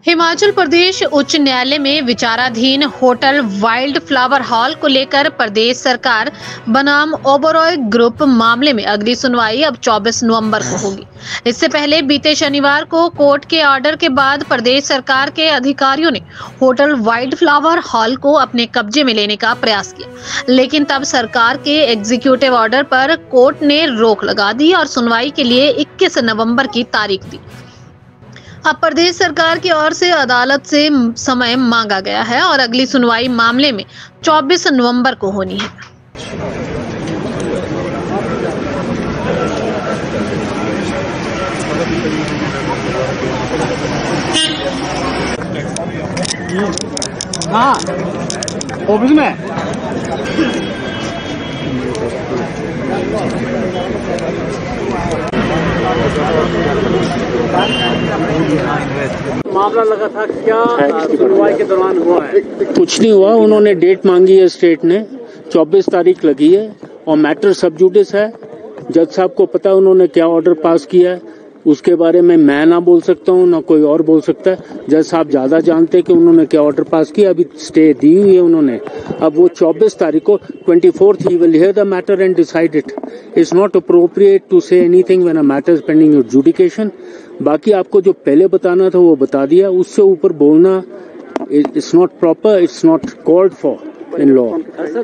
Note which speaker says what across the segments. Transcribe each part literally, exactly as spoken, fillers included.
Speaker 1: हिमाचल प्रदेश उच्च न्यायालय में विचाराधीन होटल वाइल्ड फ्लावर हॉल को लेकर प्रदेश सरकार बनाम ओबरॉय ग्रुप मामले में अगली सुनवाई अब चौबीस नवंबर को होगी। इससे पहले बीते शनिवार को कोर्ट के ऑर्डर के बाद प्रदेश सरकार के अधिकारियों ने होटल वाइल्ड फ्लावर हॉल को अपने कब्जे में लेने का प्रयास किया, लेकिन तब सरकार के एग्जीक्यूटिव ऑर्डर पर कोर्ट ने रोक लगा दी और सुनवाई के लिए इक्कीस नवंबर की तारीख दी। अब प्रदेश सरकार की ओर से अदालत से समय मांगा गया है और अगली सुनवाई मामले में चौबीस नवंबर को होनी है।
Speaker 2: हाँ, ऑफिस में मामला लगा था, क्या सुनवाई के दौरान हुआ है?
Speaker 3: कुछ नहीं हुआ। उन्होंने डेट मांगी है, स्टेट ने चौबीस तारीख लगी है और मैटर सब जुडिस है। जज साहब को पता है उन्होंने क्या ऑर्डर पास किया है, उसके बारे में मैं ना बोल सकता हूँ ना कोई और बोल सकता है। जज साहब ज्यादा जानते हैं कि उन्होंने क्या ऑर्डर पास किया। अभी स्टे दी हुई है उन्होंने। अब वो चौबीस तारीख को twenty fourth he will hear the matter and decide it. It's not appropriate to say anything when a matter is pending adjudication. बाकी आपको जो पहले बताना था वो बता दिया, उससे ऊपर बोलना it's not proper, it's not called for in law.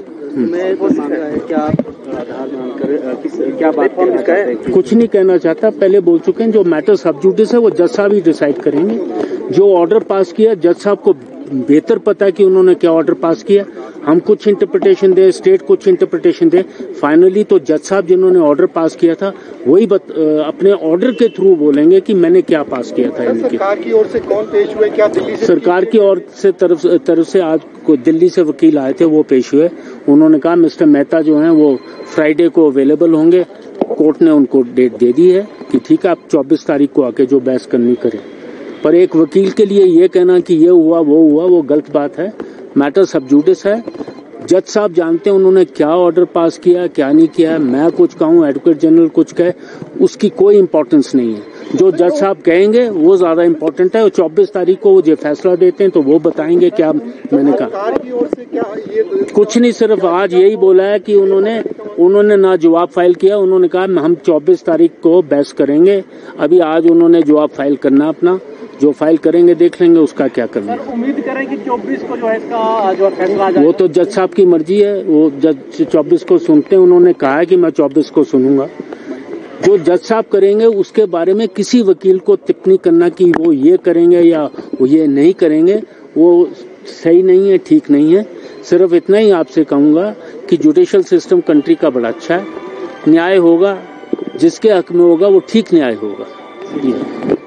Speaker 2: क्या बात
Speaker 3: कुछ नहीं कहना चाहता, पहले बोल चुके हैं। जो मैटर सब जुडिस है वो जज साहब ही डिसाइड करेंगे। जो ऑर्डर पास किया जज साहब को बेहतर पता है कि उन्होंने क्या ऑर्डर पास किया। हम कुछ इंटरप्रिटेशन दे, स्टेट कुछ इंटरप्रिटेशन दे, फाइनली तो जज साहब जिन्होंने ऑर्डर पास किया था वही बत, अपने ऑर्डर के थ्रू बोलेंगे कि मैंने क्या पास किया था।
Speaker 2: सरकार की ओर से कौन पेश हुए? क्या दिल्ली से?
Speaker 3: सरकार की ओर से तरफ तरफ से आज को दिल्ली से वकील आए थे, वो पेश हुए। उन्होंने कहा मिस्टर मेहता जो हैं वो फ्राइडे को अवेलेबल होंगे। कोर्ट ने उनको डेट दे दी है कि ठीक है, आप चौबीस तारीख को आके जो बहस करनी करें। पर एक वकील के लिए ये कहना कि ये हुआ वो हुआ, वो गलत बात है। मैटर सब जुडिस है। जज साहब जानते हैं उन्होंने क्या ऑर्डर पास किया, क्या नहीं किया। मैं कुछ कहूँ, एडवोकेट जनरल कुछ कहे, उसकी कोई इंपॉर्टेंस नहीं है। जो जज साहब कहेंगे वो ज्यादा इम्पोर्टेंट है। और चौबीस तारीख को वो जो फैसला देते हैं तो वो बताएंगे क्या मैंने कहा। कुछ नहीं, सिर्फ आज यही बोला है कि उन्होंने उन्होंने ना जवाब फाइल किया। उन्होंने कहा हम चौबीस तारीख को बहस करेंगे। अभी आज उन्होंने जवाब फाइल करना, अपना जो फाइल करेंगे देख लेंगे उसका क्या करना।
Speaker 2: सर, उम्मीद करें कि चौबीस को जो है इसका जो फैसला आ जाए।
Speaker 3: वो तो जज साहब की मर्जी है, वो जज चौबीस को सुनते हैं। उन्होंने कहा है कि मैं चौबीस को सुनूंगा। जो जज साहब करेंगे उसके बारे में किसी वकील को टिप्पणी करना कि वो ये करेंगे या वो ये नहीं करेंगे, वो सही नहीं है, ठीक नहीं है। सिर्फ इतना ही आपसे कहूंगा कि जुडिशियल सिस्टम कंट्री का बड़ा अच्छा है। न्याय होगा, जिसके हक में होगा वो ठीक न्याय होगा।